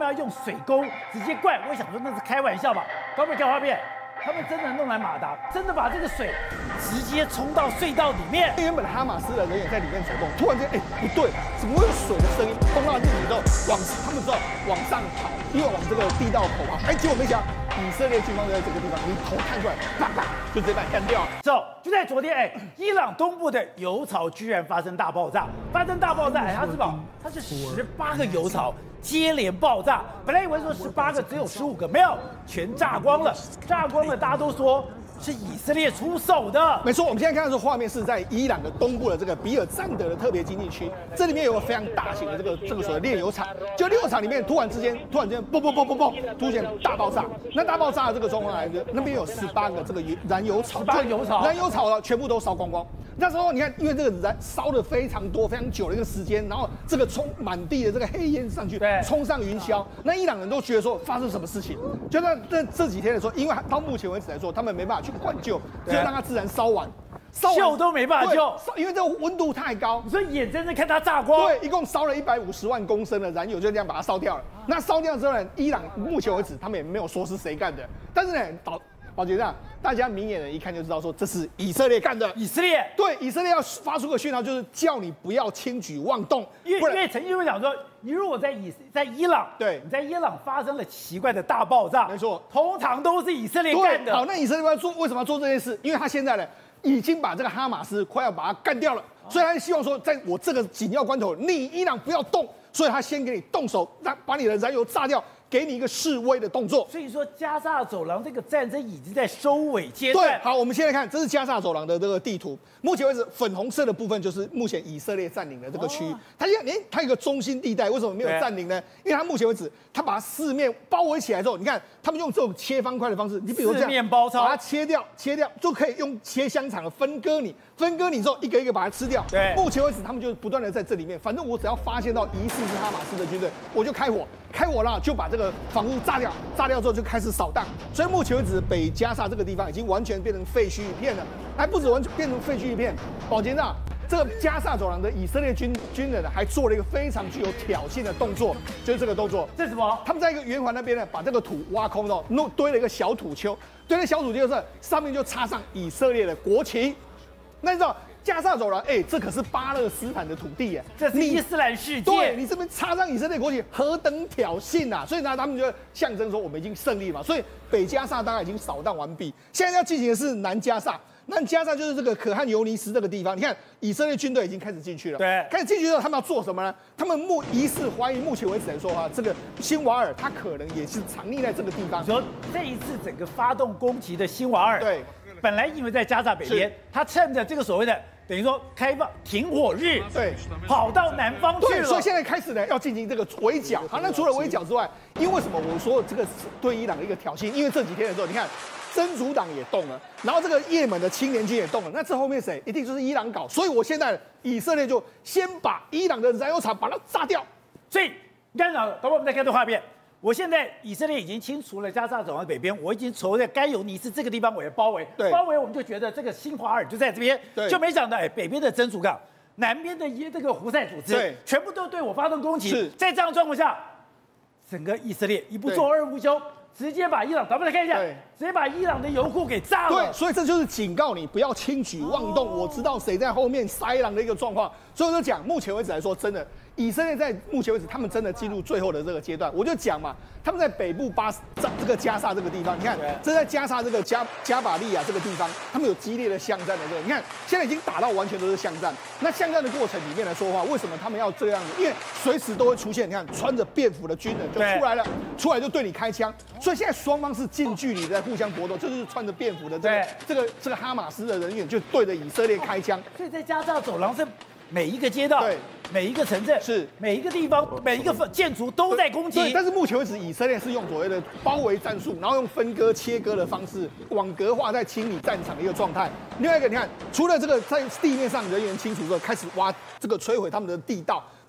们要用水沟直接灌。我想说那是开玩笑吧？高没看画面？他们真的弄来马达，真的把这个水直接冲到隧道里面。 原本哈马斯的人员在里面走动，突然间，不对，怎么会有水的声音？冲到日里之后，他们知道往上跑，因为往这个地道口跑。结果没想到以色列军方就在这个地方，你头看出来，啪啪就直接把你干掉。 就在昨天，伊朗东部的油槽居然发生大爆炸，它是18个油槽接连爆炸，本来以为说18个只有15个，没有，全炸光了，大家都说是以色列出手的。 没错，我们现在看到的画面是在伊朗的东部的这个比尔赞德的特别经济区，这里面有个非常大型的这个所谓炼油厂，就炼油厂里面突然之间嘣，突然大爆炸。那大爆炸的这个状况来的，那边有18个这个燃油槽全部都烧光光。那时候你看，因为这个烧的非常多、非常久的一个时间，然后这个冲满地的这个黑烟上去，冲上云霄，那伊朗人都觉得说发生什么事情？就这几天的时候，因为到目前为止来说，他们没办法去灌救，就让它自然烧完。 救都没办法救， 因为这个温度太高， 你说眼睁睁看它炸光。 对，一共烧了150万公升的燃油，就这样把它烧掉了。那烧掉之后呢，伊朗目前为止他们也没有说是谁干的，但是呢，宝杰长，大家明眼人一看就知道说这是以色列干的。 以色列对，以色列要发出个讯号，就是叫你不要轻举妄动。 因为曾经会讲说，你如果在伊朗， 对， 你在伊朗发生了奇怪的大爆炸， 没错， 通常都是以色列干的。 好，那以色列为什么要做这件事？因为他现在呢已经把这个哈马斯快要把它干掉了，所以他希望说，在我这个紧要关头，你伊朗不要动，所以他先给你动手，把你的燃油炸掉。给你一个示威的动作， 所以说加沙走廊这个战争已经在收尾阶段。 对，好，我们现在看，这是加沙走廊的这个地图。目前为止，粉红色的部分就是目前以色列占领的这个区域。它现在它有一个中心地带，为什么没有占领呢？因为它目前为止，它把它四面包围起来之后，你看他们用这种切方块的方式，你比如这样， 四面包抄， 把它切掉，就可以用切香肠的分割你之后，一个一个把它吃掉。 对， 目前为止，他们就不断的在这里面，反正我只要发现到疑似是哈马斯的军队，我就开火了，就把这个房屋炸掉之后就开始扫荡。所以目前为止，北加沙这个地方已经完全变成废墟一片了，还不止完全变成废墟一片。宝杰长，这个加沙走廊的以色列军人还做了一个非常具有挑衅的动作，就是这个动作。 这是什么？ 他们在一个圆环那边呢，把这个土挖空了，堆了一个小土丘，堆了小土丘的上面就插上以色列的国旗。那你知道？加沙走廊，这可是巴勒斯坦的土地耶， 这是伊斯兰世界。 对，你这边插上以色列国旗，何等挑衅啊！所以呢，他们就象征说我们已经胜利嘛。所以北加沙当然已经扫荡完毕，现在要进行的是南加沙。南加沙就是这个可汗尤尼斯这个地方，你看以色列军队已经开始进去了。 对， 开始进去之后，他们要做什么呢？他们疑似怀疑，目前为止来说这个辛瓦尔他可能也是藏匿在这个地方。 说这一次整个发动攻击的辛瓦尔， 对， 本来因为在加沙北边，他趁着这个所谓的。等于说开放停火日， 对， 跑到南方去了。 所以现在开始呢，要进行这个围剿。好，那除了围剿之外，因为什么？我说这个是对伊朗的一个挑衅，因为这几天的时候，你看真主党也动了，然后这个也门的青年军也动了，那这后面谁？一定就是伊朗搞。所以我现在以色列就先把伊朗的燃油厂把它炸掉。 所以你看到，等会我们再看这画面。我现在以色列已经清除了加沙走廊北边，我已经从在该尤尼斯这个地方我也包围，包围我们就觉得这个辛华尔就在这边，就没想到北边的真主港，南边的这个胡塞组织，全部都对我发动攻击。在这样的状况下，整个以色列一不做二不休，直接把伊朗，咱们来看一下，直接把伊朗的油库给炸了。 对，所以这就是警告你不要轻举妄动。我知道谁在后面塞狼的一个状况，所以我就讲，目前为止来说，真的。以色列在目前为止，他们真的进入最后的这个阶段。我就讲嘛，他们在北部这个加沙这个地方，你看，这在加沙这个加巴利亚这个地方，他们有激烈的巷战的这个，你看现在已经打到完全都是巷战。那巷战的过程里面来说的话，为什么他们要这样子？因为随时都会出现，你看穿着便服的军人就出来了，出来就对你开枪。所以现在双方是近距离在互相搏斗，这就是穿着便服的这个哈马斯的人员就对着以色列开枪。 所以在加沙走廊是每一个街道，每一个城镇， 是每一个地方，每一个建筑都在攻击。 对，但是目前为止，以色列是用所谓的包围战术，然后用分割、切割的方式，网格化在清理战场的一个状态。另外一个，你看，除了这个在地面上人员清除之后，开始挖这个摧毁他们的地道。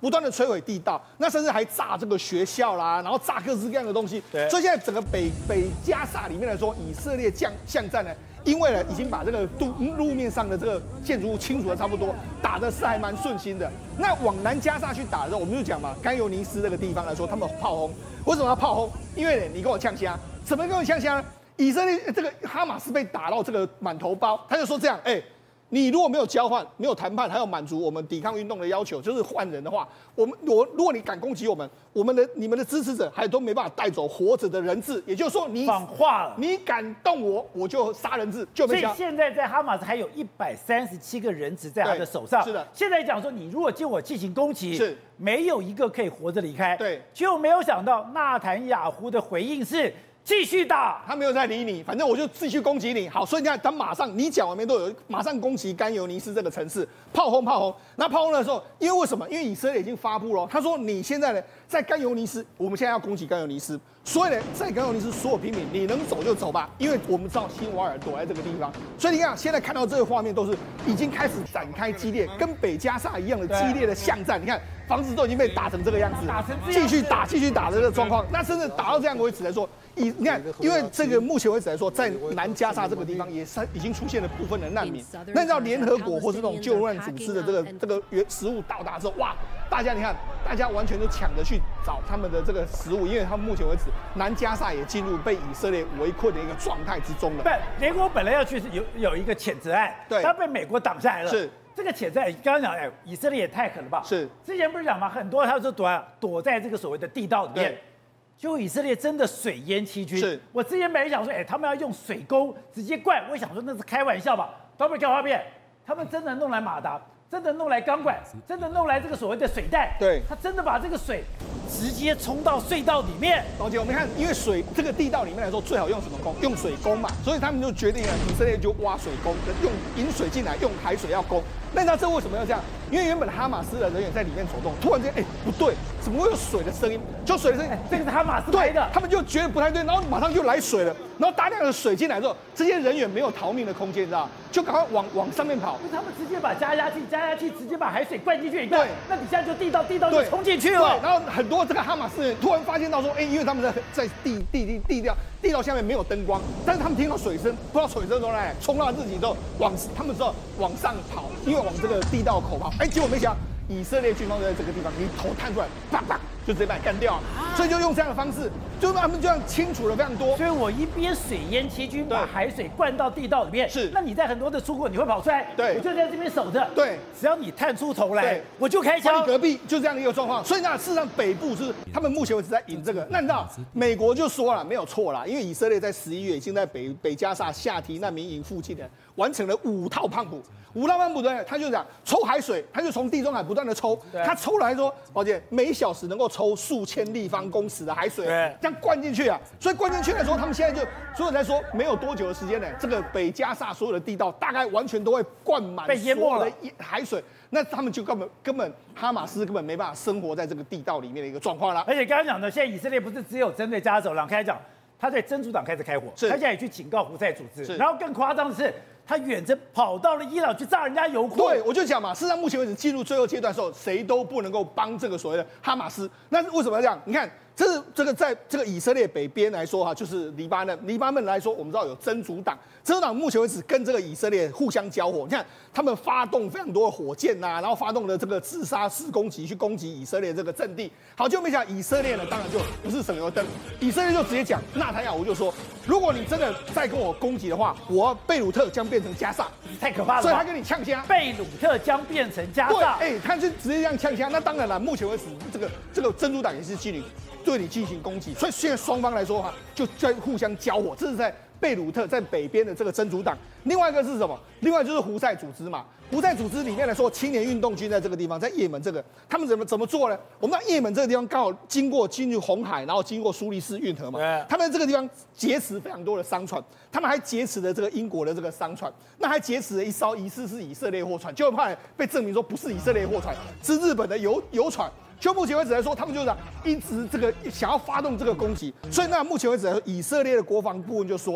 不断的摧毁地道，那甚至还炸这个学校啦，然后炸各式各样的东西。所以现在整个北加萨里面来说，以色列巷战呢，因为呢已经把这个路面上的这个建筑物清除的差不多，打的是还蛮顺心的。那往南加萨去打的时候，我们就讲嘛，甘尤尼斯这个地方来说，他们炮轰。为什么要炮轰？因为你跟我呛虾，怎么跟我呛虾呢？以色列这个哈马斯被打到这个满头包，他就说这样，你如果没有交换、没有谈判，还有满足我们抵抗运动的要求，就是换人的话，如果你敢攻击我们，你们的支持者还都没办法带走活着的人质，也就是说你谎话了， 你敢动我，我就杀人质，就没所以现在在哈马斯还有137个人质在他的手上。 是的， 现在讲说你如果对我进行攻击， 是没有一个可以活着离开。 对， 就没有想到纳坦雅胡的回应是。继续打， 他没有在理你，反正我就继续攻击你。好，所以你看，他马上你讲完没多久，马上攻击甘尤尼斯这个城市，炮轰。那炮轰的时候，因为什么？因为以色列已经发布了，他说你现在呢在甘尤尼斯，我们现在要攻击甘尤尼斯，所以呢在甘尤尼斯所有平民，你能走就走吧，因为我们知道辛瓦尔躲在这个地方，所以你看现在看到这个画面都是已经开始展开激烈，跟北加萨一样的激烈的巷战。你看房子都已经被打成这个样子，继续打的这个状况，那甚至打到这样为止来说。你看，因为这个目前为止来说，在南加萨这个地方也是已经出现了部分的难民。那你知道联合国或是那种救援组织的这个食物到达之后，哇，大家你看，大家完全都抢着去找他们的这个食物，因为他们目前为止，南加萨也进入被以色列围困的一个状态之中了。 不，联合国本来要去有一个谴责案， 对， 他被美国挡下来了。 是。 这个谴责，刚刚讲，以色列也太狠了吧？ 是。 之前不是讲吗？很多他就躲在这个所谓的地道里面。结果以色列真的水淹七军。 是我之前本来想说，他们要用水沟直接灌，我想说那是开玩笑吧？他们看画面，他们真的弄来马达，真的弄来钢管，真的弄来这个所谓的水袋。 对， 他真的把这个水直接冲到隧道里面。 老姐，我们看，因为水这个地道里面来说，最好用什么工？用水工嘛，所以他们就决定了，以色列就挖水工，用引水进来，用海水要攻。那你知道这为什么要这样？因为原本哈马斯的人员在里面走动，突然间，不对，怎么会有水的声音？就水的声音， 这个是哈马斯拍的， 他们就觉得不太对，然后马上就来水了，然后大量的水进来之后，这些人员没有逃命的空间，你知道吗？就赶快往上面跑。 他们直接把加压器直接把海水灌进去，对，那底下就地道就冲进去了。 对，然后很多这个哈马斯人突然发现到说，因为他们在地道下面没有灯光，但是他们听到水声，不知道水声从哪里冲到自己之后他们知道往上跑，因为往这个地道口跑，结果没想到以色列军方就在这个地方，你头探出来，啪啪就直接把你干掉了，所以就用这样的方式，就他们这样清除了非常多。 所以我一边水淹七军，把海水灌到地道里面， 是， 那你在很多的出口你会跑出来， 对， 我就在这边守着， 对， 只要你探出头来，我就开枪。 隔壁就这样的一个状况，所以呢，事实上北部是他们目前为止在引这个。那你知道美国就说了没有错啦，因为以色列在11月已经在北加萨夏提难民营附近的完成了5套胖捕。5套胖捕呢，他就讲抽海水，他就从地中海不断的抽，他抽来说，宝姐每小时能够抽数千立方公尺的海水，这样灌进去啊。所以灌进去的时候，他们现在就所有人来说，没有多久的时间呢，这个北加萨所有的地道大概完全都会灌满被淹没了海水，那他们就根本哈马斯根本没办法生活在这个地道里面的一个状况了。 而且刚刚讲的，现在以色列不是只有针对加沙走廊开始讲，他对真主党开始开火，他现在也去警告胡塞组织，然后更夸张的是。他远征跑到了伊朗去炸人家油库。 对，我就讲嘛，事实上目前为止进入最后阶段的时候，谁都不能够帮这个所谓的哈马斯。那为什么要这样？你看，这个在这个以色列北边来说就是黎巴嫩来说，我们知道有真主党，真主党目前为止跟这个以色列互相交火。你看，他们发动非常多的火箭然后发动了这个自杀式攻击去攻击以色列这个阵地。好，就没想以色列呢，当然就不是省油灯，以色列就直接讲，纳坦雅胡就说，如果你真的再跟我攻击的话，贝鲁特将变成加萨， 太可怕了。 所以他跟你呛虾， 贝鲁特将变成加萨。 对，他就直接这样呛虾。那当然了，目前为止，这个真主党也是对你进行攻击，所以现在双方来说的话，就在互相交火。这是在贝鲁特在北边的这个真主党，另外一个是什么？另外就是胡塞组织嘛。胡塞组织里面来说，青年运动军在这个地方，在也门这个，他们怎么做呢？我们知道也门这个地方刚好进入红海，然后经过苏黎世运河嘛，他们这个地方劫持非常多的商船，他们还劫持了这个英国的这个商船，那还劫持了一艘疑似是以色列货船，就怕被证明说不是以色列货船，是日本的游船。就目前为止来说，他们就是一直这个想要发动这个攻击，所以那目前为止来说，以色列的国防部门就说了，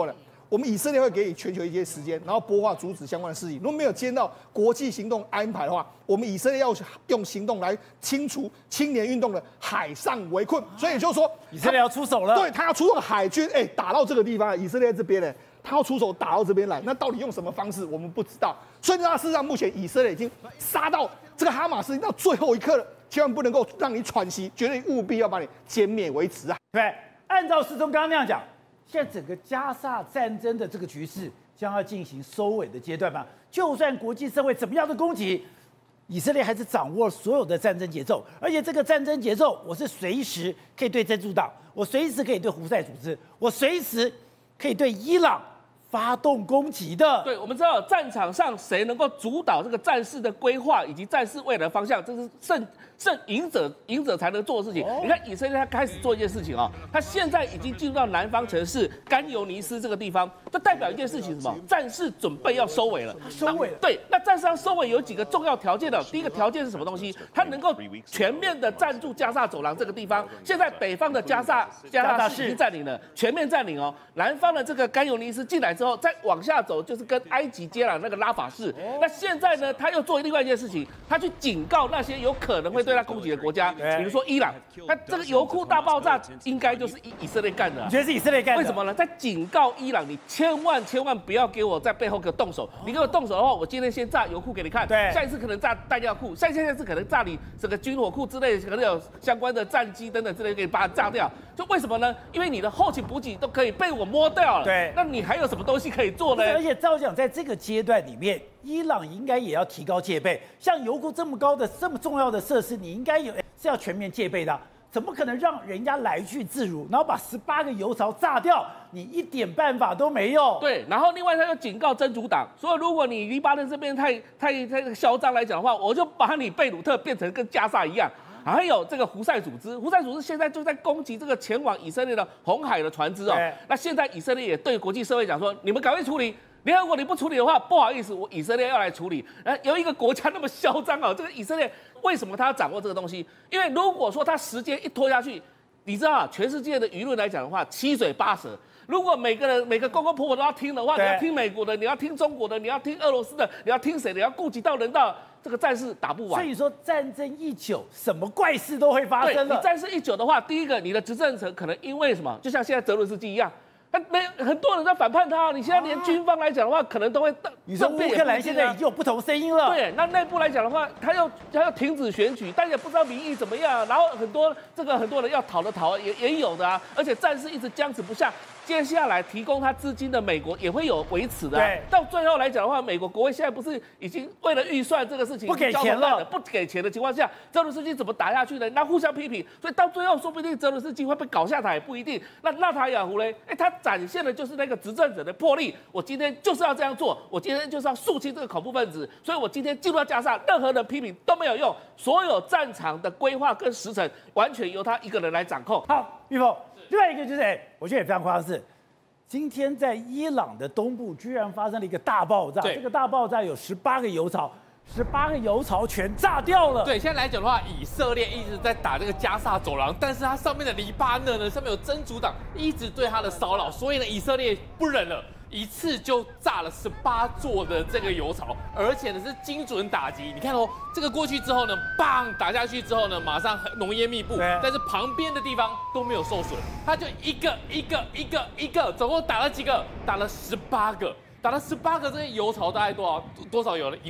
我们以色列会给予全球一些时间，然后擘画阻止相关的事情。如果没有接到国际行动安排的话，我们以色列要用行动来清除青年运动的海上围困。所以也就是说， 以色列要出手了。 对，他要出动海军，打到这个地方，以色列这边呢，他要出手打到这边来。那到底用什么方式，我们不知道。所以事实上，目前以色列已经杀到这个哈马斯到最后一刻了，千万不能够让你喘息，绝对务必要把你歼灭为止啊！ 对，按照世忠刚刚那样讲。现在整个加萨战争的这个局势将要进行收尾的阶段嘛？就算国际社会怎么样的攻击，以色列还是掌握所有的战争节奏，而且这个战争节奏，我是随时可以对真主党，我随时可以对胡塞组织，我随时可以对伊朗发动攻击的。 对，我们知道战场上谁能够主导这个战事的规划以及战事未来的方向，这是赢者才能做的事情。你看以色列他开始做一件事情啊，他现在已经进入到南方城市甘尤尼斯这个地方，这代表一件事情是什么？战事准备要收尾了。 收尾了。 对，那战事要收尾有几个重要条件的。第一个条件是什么东西？它能够全面的占住加萨走廊这个地方。现在北方的加萨市已经占领了，全面占领哦。南方的这个甘尤尼斯进来之后，再往下走就是跟埃及接壤那个拉法市。那现在呢，他又做另外一件事情，他去警告那些有可能会对他攻击的国家，比如说伊朗。那这个油库大爆炸应该就是以色列干的。 你觉得是以色列干的？ 为什么呢？在警告伊朗，你千万不要给我在背后给我动手。你给我动手的话，我今天先炸油库给你看， 对， 下一次可能炸弹药库，下次可能炸你整个军火库之类，可能有相关的战机等等之类，给你把它炸掉。就为什么呢？因为你的后勤补给都可以被我摸掉了。 对， 那你还有什么东西可以做呢？ 而且照讲，在这个阶段里面，伊朗应该也要提高戒备。像油库这么高的、这么重要的设施，你应该是要全面戒备的。怎么可能让人家来去自如，然后把18个油槽炸掉？你一点办法都没有。 对，然后另外他又警告真主党，说如果你黎巴嫩这边太嚣张来讲的话，我就把你贝鲁特变成跟加萨一样。还有这个胡塞组织现在就在攻击这个前往以色列的红海的船只哦。那现在以色列也对国际社会讲说，你们赶快处理。联合国你不处理的话，不好意思，我以色列要来处理。有一个国家那么嚣张哦，这个以色列为什么他要掌握这个东西？因为如果说他时间一拖下去，你知道啊，全世界的舆论来讲的话，七嘴八舌。如果每个公公婆婆都要听的话，你要听美国的，你要听中国的，你要听俄罗斯的，你要听谁的？你要顾及到人道。这个战事打不完， 所以说战争一久，什么怪事都会发生了。 你战事一久的话，第一个你的执政者可能因为什么，就像现在泽伦斯基一样，很多人在反叛他。你现在连军方来讲的话，可能都会。 你说乌克兰现在已经有不同声音了。 对，那内部来讲的话，他要停止选举，但也不知道民意怎么样。然后很多人要逃的逃也有的啊，而且战事一直僵持不下。接下来提供他资金的美国也会有维持的。 对， 到最后来讲的话，美国国会现在不是已经为了预算这个事情不给钱了？ 不给钱的情况下，泽伦斯基怎么打下去呢？那互相批评，所以到最后说不定泽伦斯基会被搞下台，也不一定。那纳塔雅胡嘞，他展现的就是那个执政者的魄力。我今天就是要这样做，我今天就是要肃清这个恐怖分子，所以我今天进入到加沙，任何人批评都没有用，所有战场的规划跟时程完全由他一个人来掌控。 好，玉凤，另外一个就是我觉得也非常夸张的是。今天在伊朗的东部居然发生了一个大爆炸，这个大爆炸有18个油槽，18个油槽全炸掉了。 对，现在来讲的话，以色列一直在打这个加萨走廊，但是它上面的黎巴嫩呢，上面有真主党一直对它的骚扰，所以呢，以色列不忍了。一次就炸了18座的这个油槽，而且呢是精准打击。你看哦，这个过去之后呢，棒打下去之后呢，马上浓烟密布，但是旁边的地方都没有受损，它就一个，总共打了几个？打了18个。打了18个，这些油槽大概多少有了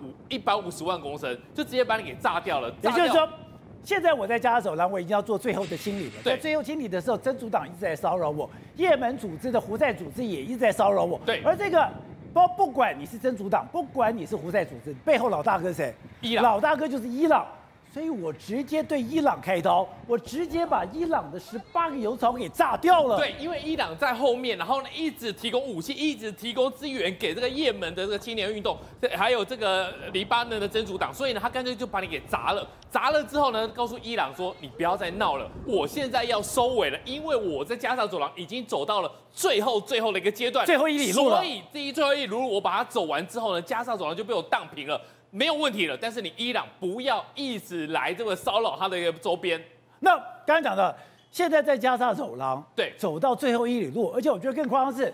150万公升，就直接把你给炸掉了。 也就是说，现在我在加沙走廊，我已经要做最后的清理了。在最后清理的时候，真主党一直在骚扰我，也门组织的胡塞组织也一直在骚扰我。 对， 而这个不管你是真主党，不管你是胡塞组织，背后老大哥是谁？ 伊朗， 老大哥就是伊朗。所以我直接对伊朗开刀，我直接把伊朗的18个油槽给炸掉了。 对，因为伊朗在后面，然后呢一直提供武器，一直提供资源给这个也门的这个青年运动，还有这个黎巴嫩的真主党，所以呢他干脆就把你给砸了。砸了之后呢，告诉伊朗说你不要再闹了，我现在要收尾了，因为我在加沙走廊已经走到了最后的一个阶段， 最后一里路了。 所以最后一里路我把它走完之后呢，加沙走廊就被我荡平了。没有问题了，但是你伊朗不要一直来这个骚扰它的一个周边。 那刚刚讲的，现在在加沙走廊， 对， 走到最后一里路，而且我觉得更夸张的是，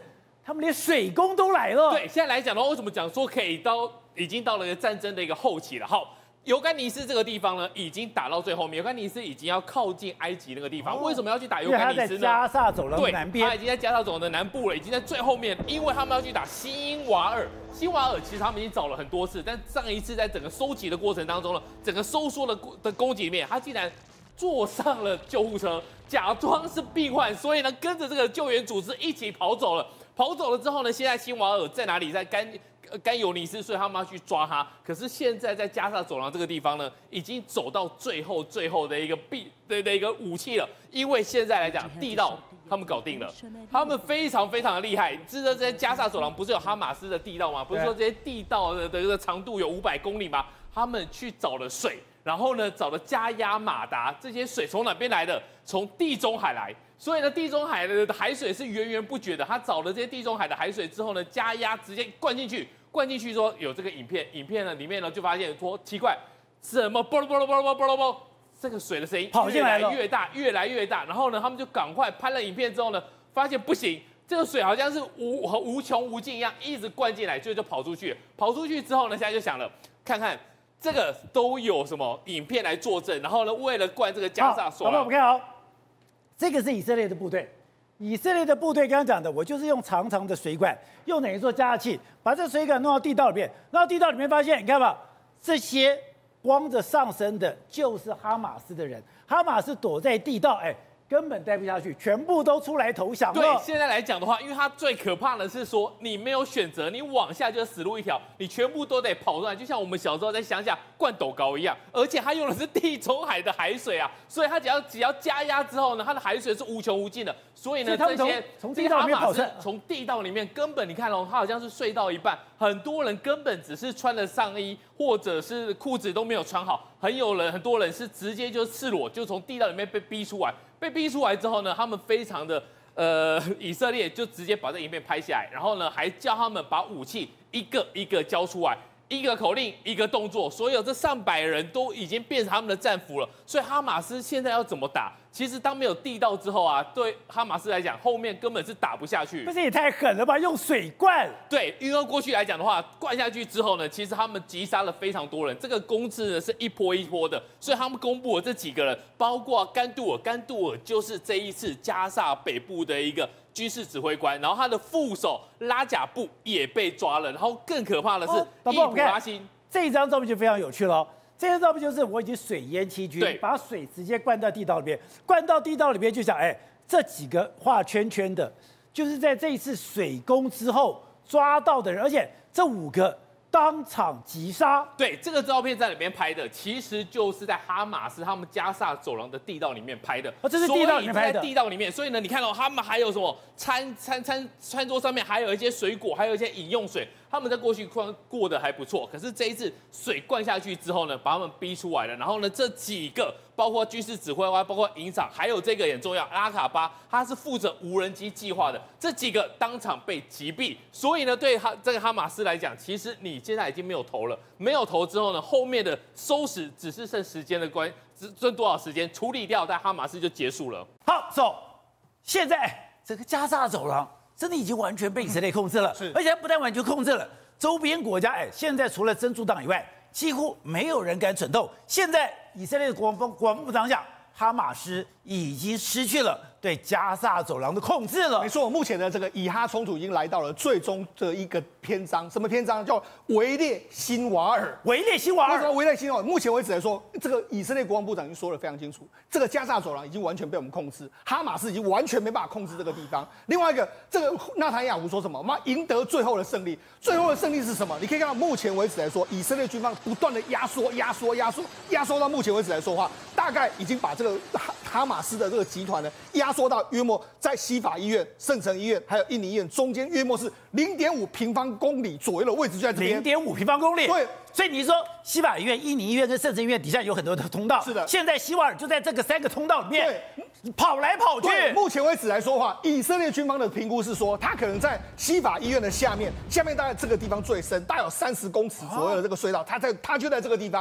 他们连水攻都来了。 对，现在来讲的话，为什么讲说已经到了战争的一个后期了？好。尤干尼斯这个地方呢，已经打到最后面。尤干尼斯已经要靠近埃及那个地方。为什么要去打尤干尼斯呢？ 加萨走廊的南边， 他已经在加萨走廊的南部了，已经在最后面。因为他们要去打辛瓦尔。辛瓦尔其实他们已经找了很多次，但上一次在整个收集的过程当中呢，整个收缩的攻击里面，他竟然坐上了救护车，假装是病患，所以呢，跟着这个救援组织一起跑走了。跑走了之后呢，现在辛瓦尔在哪里？在甘尤尼斯，所以他们要去抓他。可是现在在加萨走廊这个地方呢，已经走到最后的一个武器了。因为现在来讲，地道他们搞定了，他们非常非常的厉害。知道这些加萨走廊不是有哈马斯的地道吗？不是说这些地道的这个长度有500公里吗？他们去找了水，然后呢找了加压马达，这些水从哪边来的？从地中海来。所以呢，地中海的海水是源源不绝的。他找了这些地中海的海水之后呢，加压直接灌进去说有这个影片呢里面呢就发现说奇怪，怎么啵啵啵啵啵啵啵，这个水的声音越来越大， 越来越大。然后呢，他们就赶快拍了影片之后呢，发现不行，这个水好像是无穷无尽一样，一直灌进来，就跑出去。跑出去之后呢，现在就想了，看看这个都有什么影片来作证。然后呢，为了灌这个加萨走廊， 我们看好。这个是以色列的部队，以色列的部队刚刚讲的，我就是用长长的水管，用等于说加压器，把这水管弄到地道里面，弄到地道里面发现，你看吧，这些光着上身的，就是哈马斯的人，哈马斯躲在地道，根本待不下去，全部都出来投降了。 对，现在来讲的话，因为它最可怕的是说，你没有选择，你往下就是死路一条，你全部都得跑出来，就像我们小时候在乡下灌斗高一样。而且它用的是地中海的海水啊，所以它只要加压之后呢，它的海水是无穷无尽的。所以呢，这些从地道里面跑出来， 从地道里面根本你看哦，它好像是睡到一半，很多人根本只是穿了上衣或者是裤子都没有穿好，很多人是直接就赤裸，就从地道里面被逼出来。被逼出来之后呢，他们非常的以色列就直接把这影片拍下来，然后呢还叫他们把武器一个一个交出来，一个口令一个动作，所有这上百人都已经变成他们的战俘了。所以哈马斯现在要怎么打？其实当没有地道之后啊，对哈马斯来讲，后面根本是打不下去。 不是也太狠了吧？用水灌。 对，因为过去来讲的话，灌下去之后呢，其实他们击杀了非常多人，这个攻势呢是一波一波的，所以他们公布了这几个人，包括甘杜尔就是这一次加萨北部的一个军事指挥官，然后他的副手拉贾布也被抓了，然后更可怕的是伊普拉辛。 这一张照片就非常有趣了。这张照片就是我已经水淹七军，把水直接灌到地道里面，灌到地道里面就想，这几个画圈圈的，就是在这一次水攻之后抓到的人，而且这5个当场击杀。 对，这个照片在里面拍的，其实就是在哈马斯他们加萨走廊的地道里面拍的。 这是地道里面拍的。 在地道里面，所以呢，你看到他们还有什么餐桌上面还有一些水果，还有一些饮用水。他们在过去过得还不错，可是这一次水灌下去之后呢，把他们逼出来了。然后呢，这几个包括军事指挥官、包括营长，还有这个也很重要，拉卡巴，他是负责无人机计划的，这几个当场被击毙。所以呢，对这个哈马斯来讲，其实你现在已经没有头了，没有头之后呢，后面的收拾只是剩时间的剩多少时间处理掉，在哈马斯就结束了。 好，走，现在这个加萨走廊真的已经完全被以色列控制了，而且不但完全控制了，周边国家现在除了真主党以外，几乎没有人敢蠢动。现在以色列的国防部长讲，哈马斯已经失去了对加萨走廊的控制了。 没错，目前的这个以哈冲突已经来到了最终的一个篇章，什么篇章？叫围猎辛瓦尔。 围猎辛瓦尔。 为什么围猎辛瓦尔？目前为止来说，这个以色列国防部长已经说得非常清楚，这个加萨走廊已经完全被我们控制，哈马斯已经完全没办法控制这个地方。另外一个，这个纳坦雅胡说什么？我们要赢得最后的胜利。最后的胜利是什么？你可以看到，目前为止来说，以色列军方不断的压缩到目前为止来说的话，大概已经把这个哈马斯的这个集团呢压缩到约莫在西法医院、圣城医院还有印尼医院中间约莫是0.5平方公里左右的位置，就在这边。 0.5平方公里。 对， 所以你说西法医院、印尼医院跟圣城医院底下有很多的通道。 是的。 现在希瓦尔就在这个3个通道里面跑来跑去。 目前为止来说的话，以色列军方的评估是说，他可能在西法医院的下面大概这个地方最深，大概有30公尺左右的这个隧道，他就在这个地方。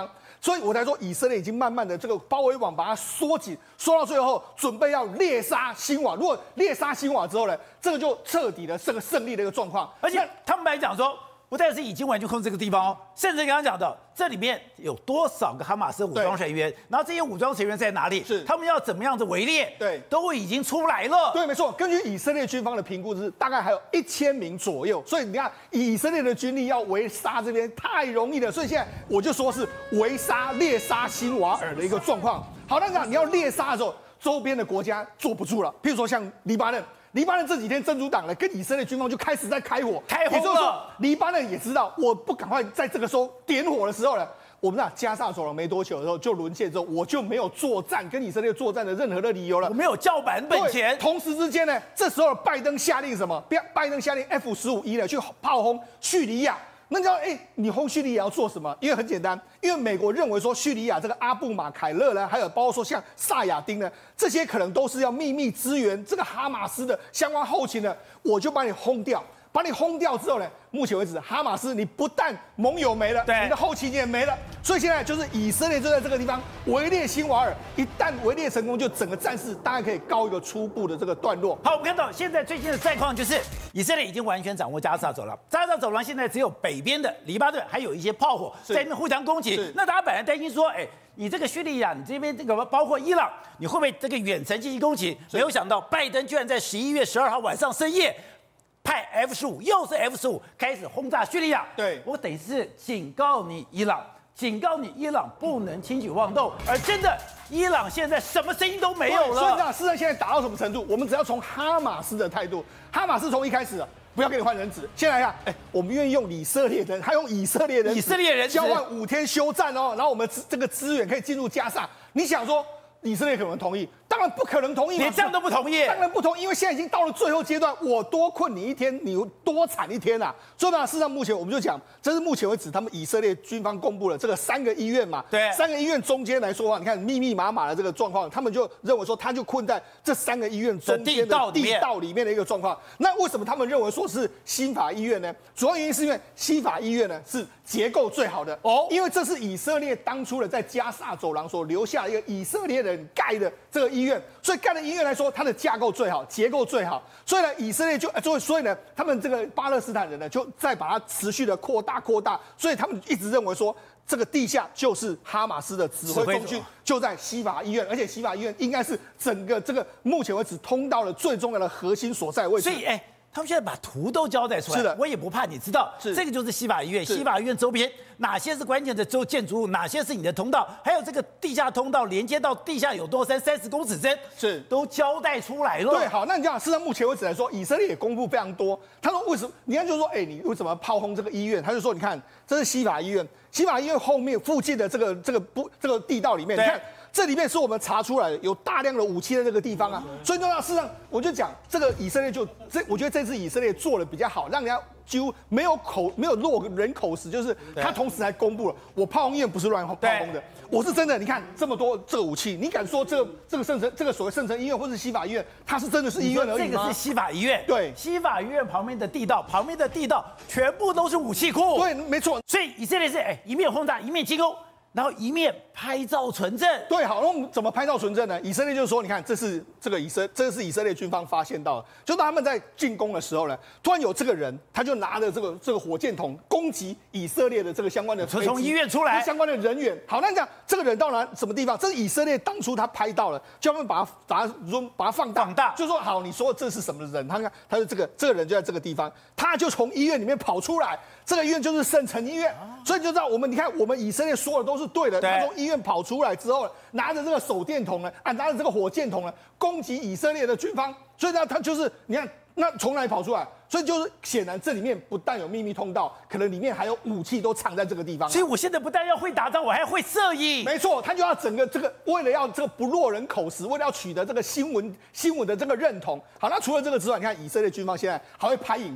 所以我才说以色列已经慢慢的这个包围网把它缩紧，缩到最后准备要猎杀新瓦。如果猎杀新瓦之后呢，这个就彻底的这个胜利的一个状况。 而且他们来讲说，不但是已经完全控制这个地方哦，甚至刚刚讲的，这里面有多少个哈马斯武装成员，然后这些武装成员在哪里？ 是他们要怎么样子围猎？ 对， 都已经出来了。 对，没错。根据以色列军方的评估是大概还有1000名左右，所以你看以色列的军力要围杀这边太容易了，所以现在我就说是围杀猎杀辛瓦尔的一个状况。好，那你要猎杀的时候，周边的国家坐不住了，譬如说像黎巴嫩。黎巴嫩这几天真主党呢跟以色列军方就开始在开火了， 也就是说黎巴嫩也知道我不赶快在这个时候点火的时候呢，我们加沙走廊没多久的时候就沦陷之后，我就没有作战跟以色列作战的任何的理由了， 我没有叫板本钱。 同时之间呢，这时候拜登下令什么？拜登下令 F-15E 呢去炮轰叙利亚。那你知道，你轰叙利亚要做什么？因为很简单，因为美国认为说叙利亚这个阿布马凯勒呢，还有包括说像萨亚丁呢，这些可能都是要秘密支援这个哈马斯的相关后勤呢，我就把你轰掉。把你轰掉之后呢，目前为止，哈马斯你不但盟友没了，你的后勤也没了，所以现在就是以色列就在这个地方围猎辛瓦尔，一旦围猎成功，就整个战事大概可以告一个初步的这个段落。 好，我们看到现在最新的战况就是以色列已经完全掌握加沙走廊，加沙走廊现在只有北边的黎巴嫩还有一些炮火在那边互相攻击。那大家本来担心说，你这个叙利亚，你这边这个包括伊朗，你会不会这个远程进行攻击？没有想到拜登居然在11月12号晚上深夜。派 F-15，又是 F-15开始轰炸叙利亚。 对， 我等于是警告你伊朗，警告你伊朗不能轻举妄动。而真的，伊朗现在什么声音都没有了。 所以你知道，事实上现在打到什么程度？我们只要从哈马斯的态度，哈马斯从一开始不要给你换人质，现在看，我们愿意用以色列人，还用以色列人交换5天休战哦，然后我们这个资源可以进入加沙。你想说以色列可能同意？当然不可能同意嘛， 连这样都不同意。 当然不同意，因为现在已经到了最后阶段，我多困你一天，你多惨一天啊！所以呢，事实上目前我们就讲，这是目前为止他们以色列军方公布了这个3个医院嘛， 对 ，3个医院中间来说的话，你看密密麻麻的这个状况，他们就认为说他就困在这3个医院中间的地道里面的一个状况。那为什么他们认为说是西法医院呢？主要原因是因为西法医院呢是结构最好的哦，因为这是以色列当初的在加沙走廊所留下一个以色列人盖的这个医院，所以盖的医院来说，它的架构最好，结构最好，所以呢，以色列所以呢，他们这个巴勒斯坦人呢，就再把它持续的扩大，所以他们一直认为说，这个地下就是哈马斯的指挥中心，就在西法医院，而且西法医院应该是整个这个目前为止通道的最重要的核心所在位置。 所以，他们现在把图都交代出来， 是的， 我也不怕你知道，这个就是西法医院，西法医院周边哪些是关键的建筑物，哪些是你的通道，还有这个地下通道连接到地下有多深30公尺深， 是都交代出来了。 对，好，那你讲，事实上目前为止来说，以色列也公布非常多。他说为什么？你看就是说，你为什么炮轰这个医院？他就说，你看这是西法医院，西法医院后面附近的这个地道里面，你看。这里面是我们查出来的有大量的武器在这个地方啊，所以呢，事实上我就讲这个以色列我觉得这次以色列做的比较好，让人家几乎没有落人口实，就是他同时还公布了我炮轰医院不是乱炮轰的，我是真的。你看这么多这个武器，你敢说这个所谓圣城医院或是西法医院，它是真的是医院而已吗？ 这个是西法医院， 对， 西法医院旁边的地道全部都是武器库， 对，没错。 所以以色列是一面轰炸一面进攻。然后一面拍照存证， 对，好，那我们怎么拍照存证呢？以色列就是说，你看，这是以色列军方发现到的，就当他们在进攻的时候呢，突然有这个人，他就拿着这个火箭筒攻击以色列的这个相关的飞机， 从医院出来相关的人员。好，那你讲这个人到哪什么地方？这是以色列当初他拍到了，叫他们把它放大，就说好，你说这是什么人？他看，他说这个人就在这个地方，他就从医院里面跑出来，这个医院就是圣城医院，所以就知道你看我们以色列说的都是对的。他从医院跑出来之后，拿着这个手电筒呢，拿着这个火箭筒呢，攻击以色列的军方。所以呢，他就是你看，那从哪里跑出来？所以就是显然这里面不但有秘密通道，可能里面还有武器都藏在这个地方。 所以我现在不但要会打仗，我还会摄影。 没错，他就要整个这个为了要这个不落人口实，为了要取得这个新闻的这个认同。好，那除了这个之外，你看以色列军方现在还会拍影片。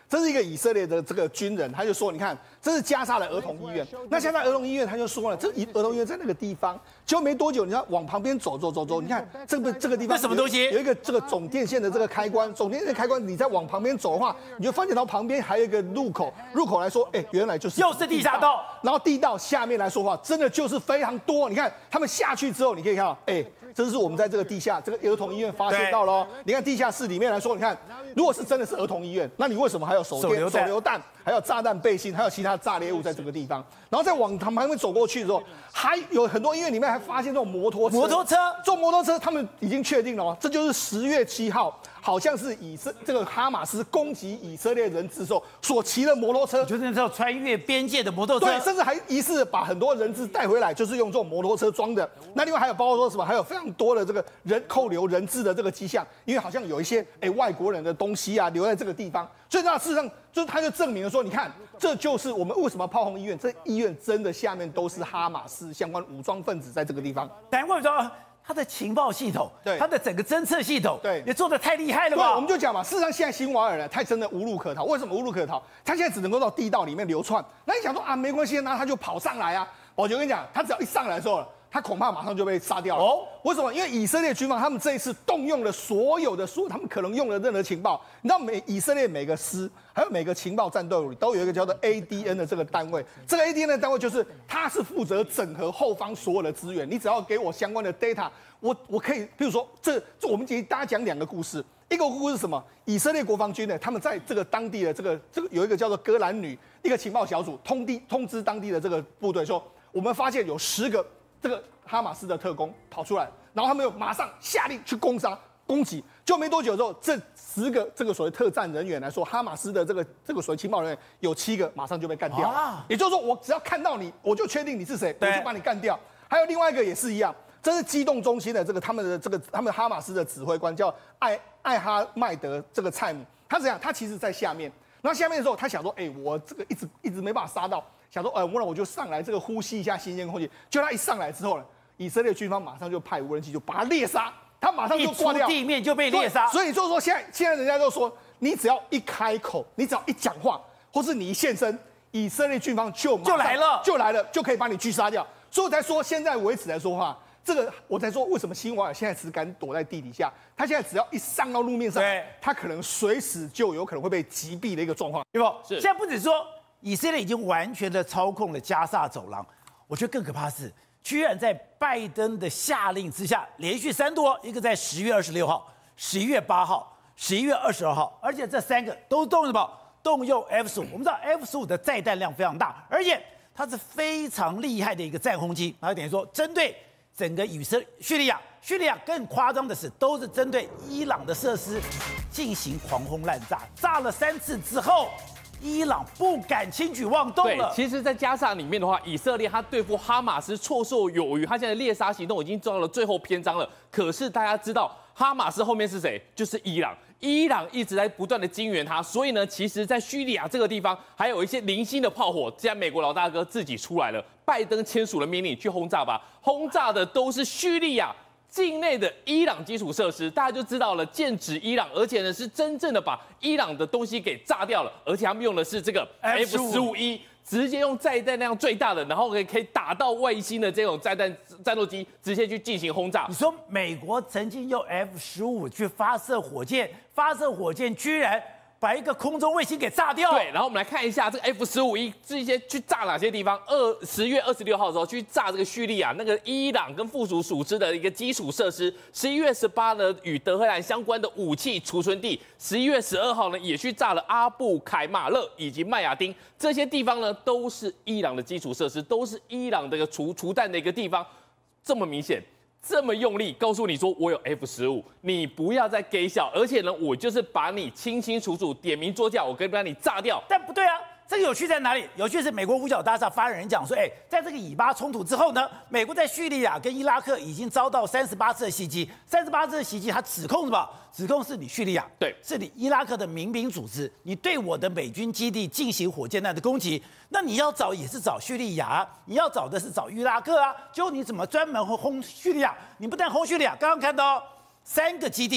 这是一个以色列的这个军人，他就说，你看，这是加沙的儿童医院。那加沙儿童医院，他就说了，这儿童医院在那个地方，结果没多久，你要往旁边走，你看这个地方什么东西？ 有一个这个总电线的这个开关，总电线开关，你再往旁边走的话，你就发现到旁边还有一个入口来说，原来就是又是地下道。 然后地道下面来说话，真的就是非常多。你看他们下去之后，你可以看到，这是我们在这个地下这个儿童医院发现到了。你看地下室里面来说，你看，如果是真的是儿童医院，那你为什么还有手榴弹，还有炸弹背心，还有其他炸裂物在这个地方？然后再往旁边走过去的时候，还有很多医院里面还发现这种摩托车，他们已经确定了，这就是10月7号。好像是这个哈马斯攻击以色列人质时候所骑的摩托车， 就是那时候穿越边界的摩托车， 对，甚至还疑似把很多人质带回来，就是用这种摩托车装的。那另外还有包括说什么，还有非常多的这个扣留人质的这个迹象，因为好像有一些外国人的东西啊留在这个地方，所以那事实上就是他就证明了说，你看，这就是我们为什么炮轰医院，这医院真的下面都是哈马斯相关武装分子在这个地方， 难怪说。他的情报系统， 对他的整个侦测系统， 对， 也做得太厉害了吧？ 对，我们就讲嘛，事实上现在辛瓦尔呢，他真的无路可逃。为什么无路可逃？他现在只能够到地道里面流窜。那你想说啊，没关系，那他就跑上来啊。我就跟你讲，他只要一上来的时候，他恐怕马上就被杀掉了。哦，为什么？因为以色列军方他们这一次动用了所有他们可能用的任何情报。你知道以色列每个师还有每个情报战队里都有一个叫做 ADN 的这个单位。这个 ADN 的单位就是它是负责整合后方所有的资源。你只要给我相关的 data， 我可以，比如说这我们给大家讲2个故事。一个故事是什么？以色列国防军呢，他们在这个当地的这个有一个叫做戈兰女一个情报小组通知当地的这个部队说，我们发现有10个这个哈马斯的特工跑出来，然后他们又马上下令去攻击，就没多久之后，这10个这个所谓特战人员来说，哈马斯的这个所谓情报人员有7个马上就被干掉了。也就是说，我只要看到你，我就确定你是谁，我就把你干掉。还有另外一个也是一样，这是机动中心的他们哈马斯的指挥官叫艾哈迈德这个蔡姆，他怎样？他其实在下面，然后下面的时候，他想说，我这个一直没办法杀到，想说，我就上来这个呼吸一下新鲜空气。就他一上来之后呢，以色列军方马上就派无人机就把他猎杀。他马上就挂掉， 地面就被猎杀。 所以就是说，现在人家就说，你只要一开口，你只要一讲话，或是你一现身，以色列军方就来了，就可以把你狙杀掉。所以我才说，现在为止来说话，这个我才说为什么辛瓦尔现在只敢躲在地底下，他现在只要一上到路面上，他可能随时就有可能会被击毙的一个状况， 对不？现在不止说以色列已经完全的操控了加萨走廊，我觉得更可怕的是。居然在拜登的下令之下，连续3度，一个在10月26号、11月8号、11月22号，而且这3个都动什么？动用 F-15。我们知道 F-15的载弹量非常大，而且它是非常厉害的一个战轰机，然后等于说针对整个叙利亚更夸张的是，都是针对伊朗的设施进行狂轰滥炸，炸了3次之后。伊朗不敢轻举妄动了。 对，其实，在加沙里面的话，以色列他对付哈马斯绰绰有余，他现在猎杀行动已经做到了最后篇章了。可是大家知道，哈马斯后面是谁？就是伊朗。伊朗一直在不断的支援他，所以呢，其实，在叙利亚这个地方还有一些零星的炮火。现在美国老大哥自己出来了，拜登签署了命令去轰炸吧，轰炸的都是叙利亚境内的伊朗基础设施，大家就知道了，剑指伊朗，而且呢是真正的把伊朗的东西给炸掉了，而且他们用的是这个 F-15E， 直接用载弹量最大的，然后可以打到外星的这种战斗机，直接去进行轰炸。 你说美国曾经用 F-15去发射火箭居然把一个空中卫星给炸掉。 对，然后我们来看一下这个 F-15E 这些去炸哪些地方。10月26号的时候去炸这个叙利亚那个伊朗跟附属组织的一个基础设施。11月18呢，与德黑兰相关的武器储存地。11月12号呢，也去炸了阿布凯马勒以及麦亚丁这些地方呢，都是伊朗的基础设施，都是伊朗的一个除弹的一个地方。这么明显。这么用力告诉你说我有 F-15，你不要再给小，而且呢，我就是把你清清楚楚点名作价，我可以把你炸掉。 但不对啊，这个有趣在哪里？有趣是美国五角大厦发言人讲说，在这个以巴冲突之后呢，美国在叙利亚跟伊拉克已经遭到38次的袭击，38次的袭击，他指控什么？指控是你叙利亚， 对， 是你伊拉克的民兵组织，你对我的美军基地进行火箭弹的攻击。那你要找也是找叙利亚，你要找的是找伊拉克啊。结果你怎么专门轰叙利亚？你不但轰叙利亚，刚刚看到3个基地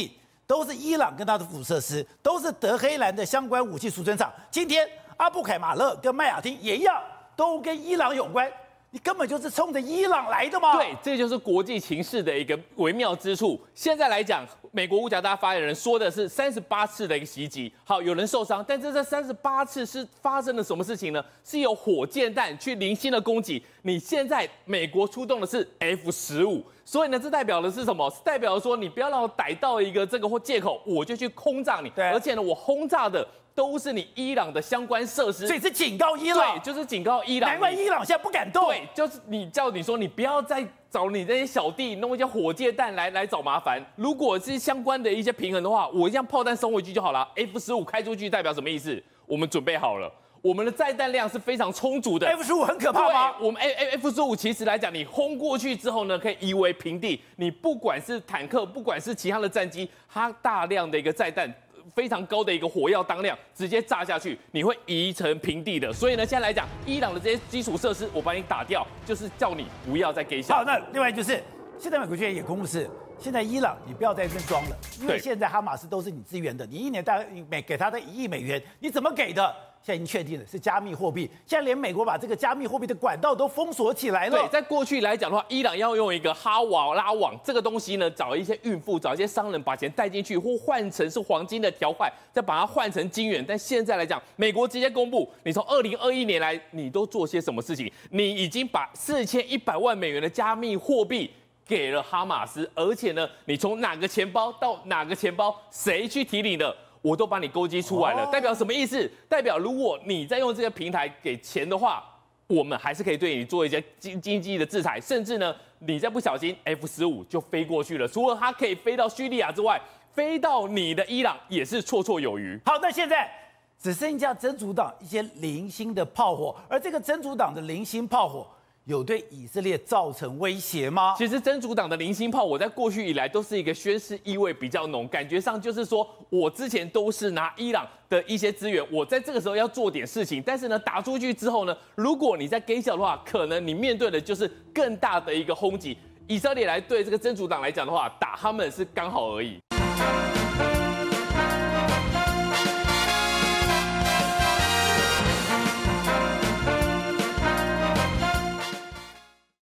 都是伊朗跟他的辐射师，都是德黑兰的相关武器储存厂。今天阿布凯马勒跟麦亚汀也一样，都跟伊朗有关。你根本就是冲着伊朗来的嘛！ 对，这就是国际情势的一个微妙之处。现在来讲，美国五角大发言人说的是38次的一个袭击，好，有人受伤，但这38次是发生了什么事情呢？是有火箭弹去零星的攻击。你现在美国出动的是 F-15，所以呢，这代表的是什么？是代表说你不要让我逮到一个这个借口，我就去轰炸你。 对， 而且呢，我轰炸的都是你伊朗的相关设施， 所以是警告伊朗， 对，就是警告伊朗。 难怪伊朗现在不敢动。 对，就是叫你说你不要再找你这些小弟弄一些火箭弹来找麻烦。如果是相关的一些平衡的话，我这样炮弹送回去就好了。F-15开出去代表什么意思？我们准备好了。我们的载弹量是非常充足的。 F-15很可怕吗？ 我们 F-15其实来讲，你轰过去之后呢，可以夷为平地。你不管是坦克，不管是其他的战机，它大量的一个载弹。非常高的一个火药当量，直接炸下去，你会夷成平地的。所以呢，现在来讲，伊朗的这些基础设施，我把你打掉，就是叫你不要再给下。 好，那另外就是，现在美国军也公布是，现在伊朗你不要在这边装了，因为现在哈马斯都是你支援的，你一年大概给他的1亿美元，你怎么给的？现在已经确定了是加密货币，现在连美国把这个加密货币的管道都封锁起来了。 对，在过去来讲的话，伊朗要用一个哈瓦拉网这个东西呢，找一些孕妇，找一些商人把钱带进去，或换成是黄金的条块，再把它换成金元。但现在来讲，美国直接公布，你从2021年来，你都做些什么事情？你已经把4100万美元的加密货币给了哈马斯，而且呢，你从哪个钱包到哪个钱包，谁去提领的？我都把你勾稽出来了，代表什么意思？代表如果你在用这个平台给钱的话，我们还是可以对你做一些经济的制裁，甚至呢，你再不小心 F-15就飞过去了。除了它可以飞到叙利亚之外，飞到你的伊朗也是绰绰有余。 好，那现在只剩下真主党一些零星的炮火，而这个真主党的零星炮火。有对以色列造成威胁吗？ 其实真主党的零星炮，我在过去以来都是一个宣示意味比较浓，感觉上就是说我之前都是拿伊朗的一些资源，我在这个时候要做点事情，但是呢，打出去之后呢，如果你在给小的话，可能你面对的就是更大的一个轰击。以色列来对这个真主党来讲的话，打他们是刚好而已。